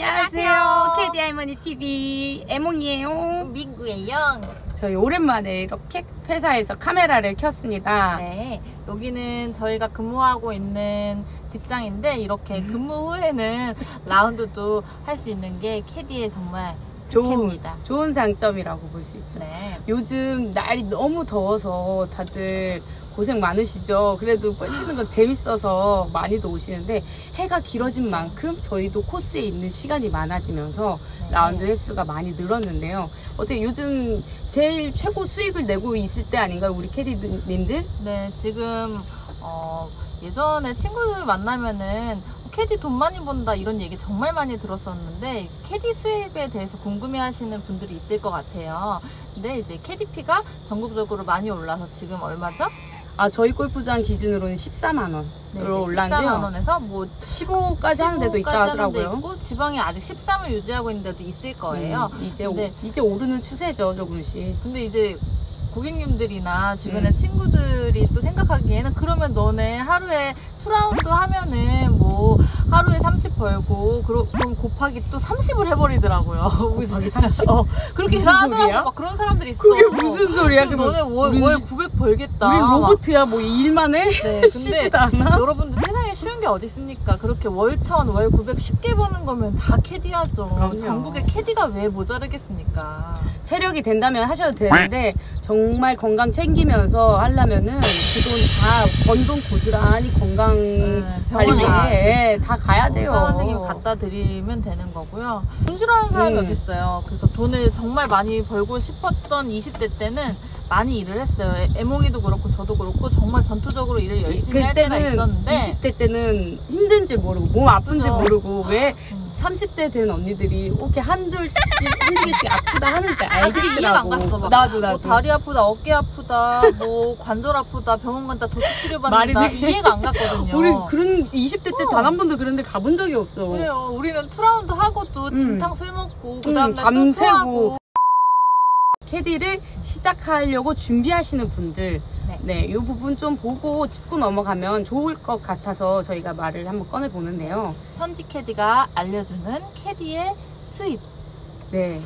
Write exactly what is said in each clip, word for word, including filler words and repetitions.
안녕하세요. 캐디 할머니 티비 애몽이에요. 민구예요. 저희 오랜만에 이렇게 회사에서 카메라를 켰습니다. 네, 여기는 저희가 근무하고 있는 직장인데 이렇게 근무 후에는 라운드도 할 수 있는 게 캐디의 정말 좋은, 좋은 장점이라고 볼 수 있죠. 네. 요즘 날이 너무 더워서 다들 고생 많으시죠. 그래도 뻘치는 건 재밌어서 많이도 오시는데 해가 길어진 만큼 저희도 코스에 있는 시간이 많아지면서 네. 라운드 횟수가 많이 늘었는데요. 어떻게 요즘 제일 최고 수익을 내고 있을 때 아닌가요? 우리 캐디님들? 네, 지금 어, 예전에 친구들 만나면은 캐디 돈 많이 번다 이런 얘기 정말 많이 들었었는데 캐디 수입에 대해서 궁금해 하시는 분들이 있을 것 같아요. 근데 이제 캐디피가 전국적으로 많이 올라서 지금 얼마죠? 아, 저희 골프장 기준으로는 십사만 원으로 네, 올랐는데요. 십사만 원에서 뭐 십오까지 하는 데도 있다 하더라고요. 있고, 지방에 아직 십삼을 유지하고 있는 데도 있을 거예요. 음, 이제, 오, 이제 오르는 추세죠, 조금씩. 근데 이제 고객님들이나 주변의 음. 친구들이 또 생각하기에는 그러면 너네 하루에 투 라운드 하면은 뭐 하루에 삼십 벌고 그럼 곱하기 또 삼십을 해버리더라고요. 곱하기 삼십? 어, 그렇게 하더라고. 막 그런 사람들이 있어. 그게 무슨 소리야? 너네 월, 월 구백 벌겠다. 우리 로봇이야 뭐 일만 해? 네, 쉬지도 않아? 여러분들 세상에 쉬운 게 어디 있습니까? 그렇게 월 천, 월 구백 쉽게 버는 거면 다 캐디하죠. 그럼요. 전국에 캐디가 왜 모자르겠습니까? 체력이 된다면 하셔도 되는데 정말 건강 챙기면서 하려면은 그 돈 다 번 돈 고스란히 건강 네, 관리에 다 가야 돼요. 의사 선생님 갖다 드리면 되는 거고요. 분실하는 사람이 음. 어디 있어요. 그래서 돈을 정말 많이 벌고 싶었던 이십 대 때는 많이 일을 했어요. 애몽이도 그렇고 저도 그렇고 정말 전투적으로 일을 열심히 할 때가 있었는데 이십 대 때는 힘든지 모르고 몸 아픈지 그렇죠. 모르고 왜 삼십 대 된 언니들이 이렇게 한둘 한두 개씩 아프다 하는지 알겠더라고. 이해가 안 갔어. 막. 나도 나도. 뭐 다리 아프다, 어깨 아프다, 뭐 관절 아프다, 병원 간다, 도수 치료 받는다. 이해가 안 갔거든요. 우리 그런 이십 대 때 단 한 번도 그런 데 가본 적이 없어. 그래요. 우리는 투 라운드 하고 또 진탕 음. 술 먹고 그다음에 음, 밤새고. 또 캐디를 시작하려고 준비하시는 분들 네. 네, 이 부분 좀 보고 짚고 넘어가면 좋을 것 같아서 저희가 말을 한번 꺼내보는데요. 현지 캐디가 알려주는 캐디의 수입. 네.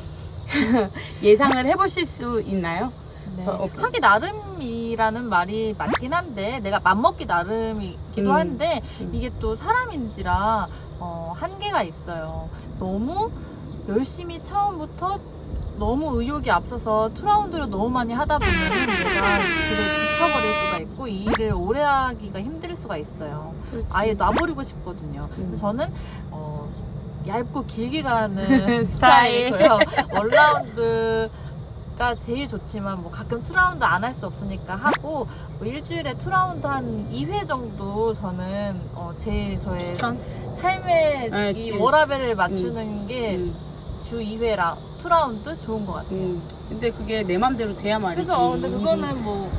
예상을 해보실 수 있나요? 네. 저, 어, 하기 나름이라는 말이 맞긴 한데 내가 맘먹기 나름이기도 음. 한데 음. 이게 또 사람인지라 어, 한계가 있어요. 너무 열심히 처음부터 너무 의욕이 앞서서 투 라운드를 너무 많이 하다 보면 내가 집을 지쳐버릴 수가 있고 이 일을 오래 하기가 힘들 수가 있어요. 그렇지. 아예 놔버리고 싶거든요. 음. 저는 어, 얇고 길게 가는 스타일이고요. 원 라운드가 제일 좋지만 뭐 가끔 투 라운드 안 할 수 없으니까 하고 뭐 일주일에 투 라운드 한 이 회 정도 저는 어, 제일 저의 추천? 삶의 네, 이 워라밸을 맞추는 음. 게 주 음. 이 회라 투 라운드 좋은 것 같아요. 음, 근데 그게 내 맘대로 돼야 말이지. 그죠? 근데 그거는 뭐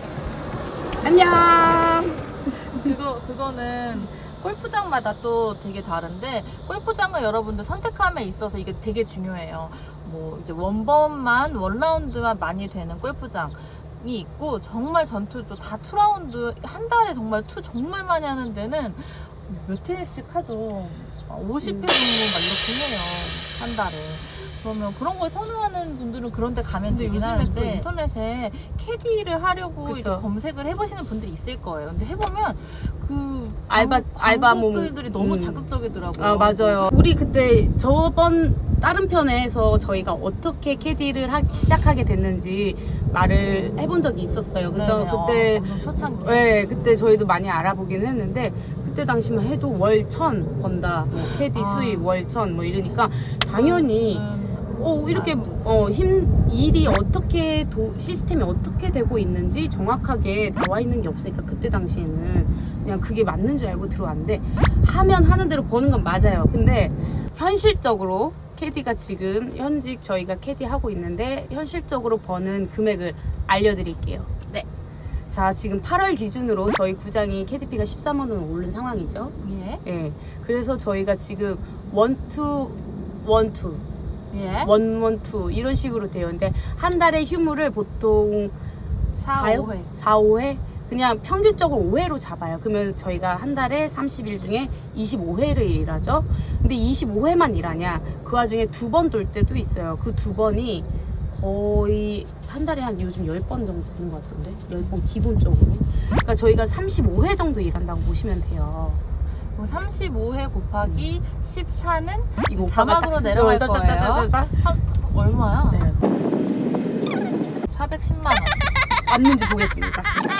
안녕. 그거 그거는 골프장마다 또 되게 다른데 골프장을 여러분들 선택함에 있어서 이게 되게 중요해요. 뭐 이제 원번만 원 라운드만 많이 되는 골프장이 있고 정말 전투조 다 투 라운드 한 달에 정말 투 정말 많이 하는 데는 몇 회씩 하죠. 오십 회 정도 막 이렇게 해요. 한 달에. 그러면 그런 걸 선호하는 분들은 그런 데 가면 되긴 하는데 인터넷에 캐디를 하려고 이렇게 검색을 해보시는 분들이 있을 거예요. 근데 해보면 그 알바 알바 몸들이 너무 음. 자극적이더라고요. 아 맞아요. 우리 그때 저번 다른 편에서 저희가 어떻게 캐디를 하기 시작하게 됐는지 말을 해본 적이 있었어요. 그죠? 네, 그때 어, 초창기. 네, 그때 저희도 많이 알아보긴 했는데 그때 당시만 해도 월 천 번다. 뭐 캐디 아. 수입 월 천 뭐 이러니까 당연히. 음. 어, 이렇게 어, 힘 일이 어떻게 도, 시스템이 어떻게 되고 있는지 정확하게 나와 있는 게 없으니까 그때 당시에는 그냥 그게 맞는 줄 알고 들어왔는데 하면 하는 대로 버는 건 맞아요. 근데 현실적으로 캐디가 지금 현직 저희가 캐디 하고 있는데 현실적으로 버는 금액을 알려드릴게요. 네. 자, 지금 팔월 기준으로 저희 구장이 캐디피가 십사만 원 오른 상황이죠. 예. 네. 그래서 저희가 지금 원투 원투 예. 원, 원, 투 이런 식으로 되어 있는데 한 달에 휴무를 보통 사, 오 회 사, 오 회 그냥 평균적으로 오 회로 잡아요. 그러면 저희가 한 달에 삼십 일 중에 이십오 회를 일하죠. 근데 이십오 회만 일하냐? 그 와중에 두 번 돌 때도 있어요. 그 두 번이 거의 한 달에 한 요즘 열 번 정도 되는 것 같던데? 열 번 기본적으로. 그러니까 저희가 삼십오 회 정도 일한다고 보시면 돼요. 삼십오 회 곱하기 십사는 이거 자막으로 내려갈 거예요. 짜자자자자. 한, 얼마야? 네. 사백십만 원. 맞는지 보겠습니다.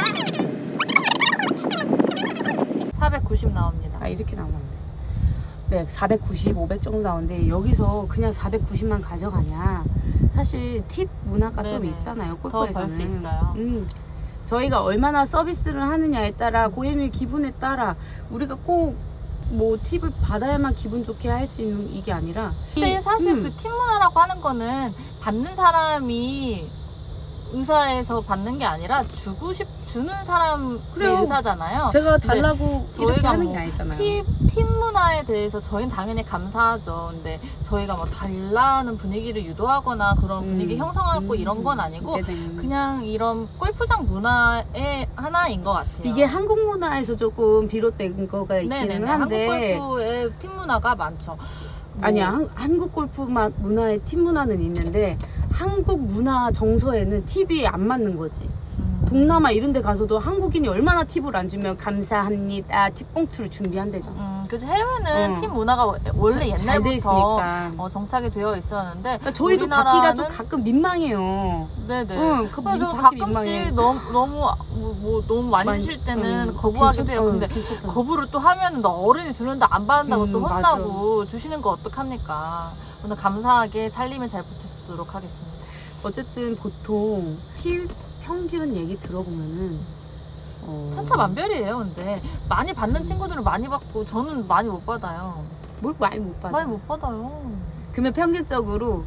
사백구십 나옵니다. 아, 이렇게 나오는데. 네, 사백구십, 오백 정도 나오는데 여기서 그냥 사백구십만 가져가냐? 사실 팁 문화가 네네. 좀 있잖아요. 더 벌 골프에서는. 수 있어요. 음, 저희가 얼마나 서비스를 하느냐에 따라 고객님 기분에 따라 우리가 꼭 뭐 팁을 받아야만 기분 좋게 할 수 있는 이게 아니라. 근데 사실 음. 그 팀 문화라고 하는 거는 받는 사람이 의사에서 받는 게 아니라 주고 싶 주는 사람의 그래요. 의사잖아요. 제가 달라고 이렇게 저희가 하는 뭐 게 아니잖아요. 팀, 팀 문화에 대해서 저희는 당연히 감사하죠. 근데 저희가 뭐 달라는 분위기를 유도하거나 그런 음, 분위기 형성하고 음, 이런 건 아니고 네네. 그냥 이런 골프장 문화의 하나인 것 같아요. 이게 한국 문화에서 조금 비롯된 거가 있기는 네네네. 한데 한국 골프의 팀 문화가 많죠. 뭐, 아니야, 한, 한국 골프 마- 문화의 팀 문화는 있는데 한국 문화 정서에는 팁이 안 맞는 거지. 음, 동남아 이런 데 가서도 한국인이 얼마나 팁을 안 주면 감사합니다 팁봉투를 준비한대잖아. 음, 그래서 해외는 어. 팀 문화가 원래 자- 잘돼 옛날부터 있으니까. 어, 정착이 되어 있었는데 그러니까 저희도 우리나라는- 받기가 좀 가끔 민망해요. 네네. 응, 그 그래서 받기 민망해. 가끔씩 너무 너무 뭐, 뭐 너무 많이 많이- 주실 때는 응, 거부하기도 괜찮- 해요. 응, 근데 괜찮다. 거부를 또 하면은 너 어른이 주는데 안 받는다고 음, 또 맞아. 혼나고 주시는 거 어떡합니까? 오늘 감사하게 살림을 잘 붙이도록 하겠습니다. 어쨌든 보통 팁 평균 얘기 들어보면은 어, 천차만별이에요. 근데 많이 받는 친구들은 많이 받고 저는 많이 못 받아요. 뭘 많이 못 받아. 많이 못 받아요. 그러면 평균적으로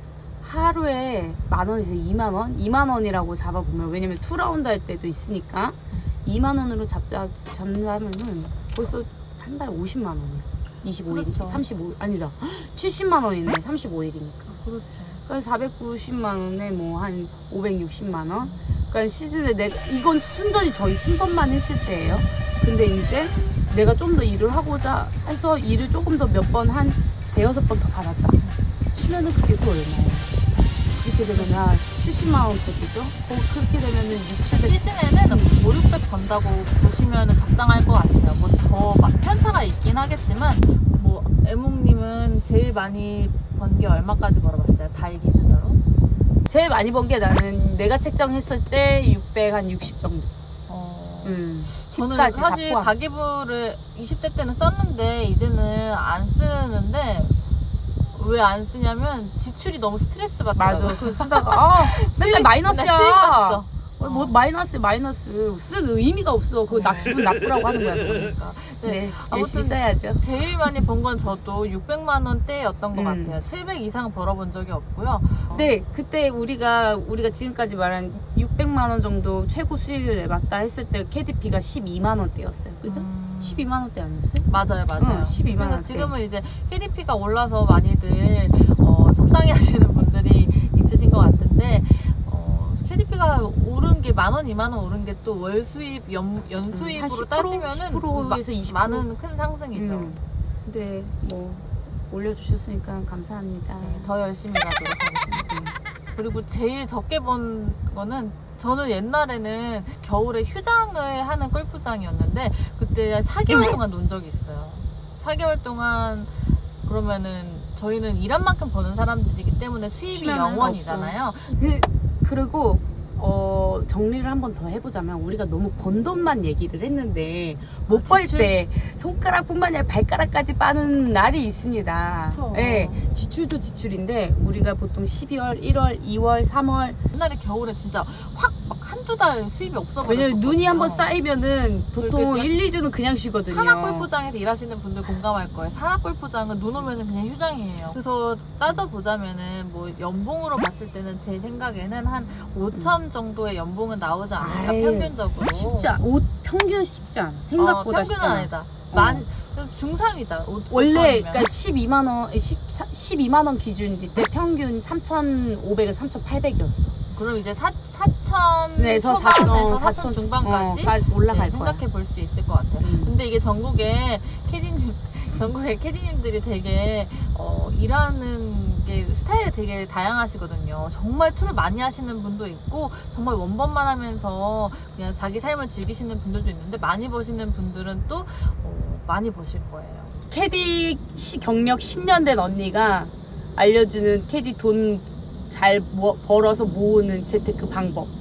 하루에 만 원에서 이만 원? 이만 원이라고 잡아보면, 왜냐면 투 라운드 할 때도 있으니까 이만 원으로 잡다, 잡는다면은 벌써 한 달에 오십만 원이야. 이십오 일, 그렇죠. 삼십오 일, 아니다. 칠십만 원이네. 삼십오 일이니까. 그렇죠. 그래서 사백구십만 원에 뭐 한 오백육십만 원? 그러니까 시즌에 내가, 이건 순전히 저희 순번만 했을 때예요. 근데 이제 내가 좀 더 일을 하고자 해서 일을 조금 더 몇 번 한 대여섯 번 더 받았다 치면은 그게 또 얼마예요? 그렇게 되면 한 칠십만 원 거죠? 그렇게 되면은 육, 칠백. 시즌에는 오, 육백 번다고 보시면 적당할 것 같아요. 뭐 더 편차가 있긴 하겠지만, 뭐 애몽님은 제일 많이 번 게 얼마까지 벌어봤어요? 달 기준으로? 제일 많이 번 게 나는 내가 책정했을 때 육백, 한 육십 정도. 어... 음. 저는 팁까지 다 사실 포함. 가계부를 이십 대 때는 썼는데 이제는 안 쓰는데 왜 안 쓰냐면 지출이 너무 스트레스 받더라고요. 맞아. 그 쓰다가 아, 맨날 마이너스야. 수익 났어. 어, 뭐 마이너스 마이너스 쓴 의미가 없어. 그거 나 기분 나쁘라고 하는 거야. 그거. 그러니까. 네. 네, 아무튼 열심히 써야죠. 제일 많이 번 건 저도 육백만 원대였던 것 음. 같아요. 칠백 이상 벌어본 적이 없고요. 네, 그때 우리가 우리가 지금까지 말한 육백만 원 정도 최고 수익을 내봤다 했을 때 케이디피가 십이만 원대였어요. 그죠? 음. 십이만 원대 아니었어요? 맞아요, 맞아요. 응, 십이만 원대. 지금은 이제 케이디피가 올라서 많이들 어, 속상해하시는 분들이 있으신 것 같은데 어, 케이디피가 오른 게 만 원, 이만 원 오른 게 또 월 수입, 연, 연 수입으로 한 십 퍼센트, 따지면은 십 퍼센트에서 이십 퍼센트. 많은 큰 상승이죠. 음. 근데 뭐 올려주셨으니까 감사합니다. 네, 더 열심히 가도록 하겠습니다. 그리고 제일 적게 번 거는 저는 옛날에는 겨울에 휴장을 하는 골프장이었는데 그때 사 개월 동안 논 적이 있어요. 사 개월 동안 그러면은 저희는 일한 만큼 버는 사람들이기 때문에 수입이 쉬면은 영원이잖아요. 그, 그리고 어, 정리를 한 번 더 해보자면 우리가 너무 번 돈만 얘기를 했는데 못 벌 지출? 때 손가락뿐만 아니라 발가락까지 빠는 날이 있습니다. 그쵸. 네, 지출도 지출인데 우리가 보통 십이월, 일월, 이월, 삼월 옛날에 겨울에 진짜 확 막 한두 달 수입이 없어버렸어요. 왜냐면 눈이 한번 쌓이면은 보통 그때 일, 이 주는 그냥 쉬거든요. 산악 골프장에서 일하시는 분들 공감할 거예요. 산악 골프장은 눈 오면은 그냥 휴장이에요. 그래서 따져보자면은 뭐 연봉으로 봤을 때는 제 생각에는 한 오천 정도의 연봉은 나오지 않을까 아이, 평균적으로. 쉽지 않아. 옷 평균 쉽지 않아. 생각보다 어, 평균은 쉽지 않아. 아니다. 만 중상이다. 오- 원래 오천이면. 그러니까 십이만 원, 십이만 원 기준일 때 평균 삼천오백에서 삼천팔백이었어. 그럼 이제 사, 사천 네에서 초반에서 사천 사천 중반까지 어, 올라갈 네, 거야. 생각해 볼 수 있을 것 같아요. 음. 근데 이게 전국에 캐디님, 전국에 캐디님들이 되게 어, 일하는 게 스타일이 되게 다양하시거든요. 정말 툴을 많이 하시는 분도 있고 정말 원본만 하면서 그냥 자기 삶을 즐기시는 분들도 있는데 많이 버시는 분들은 또 어, 많이 버실 거예요. 캐디 시, 경력 십 년 된 언니가 알려주는 캐디 돈 잘 벌어서 모으는 재테크 방법.